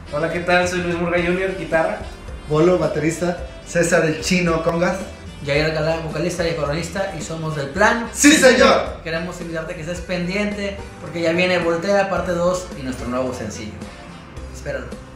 Hola, ¿qué tal? Soy Luis Murga Jr., guitarra. Bolo, baterista. César el Chino Congas. Jair Alcalá, vocalista y acordeonista, y somos del Plan. ¡Sí, señor! Queremos invitarte a que estés pendiente porque ya viene Voltea parte 2 y nuestro nuevo sencillo. Espéralo.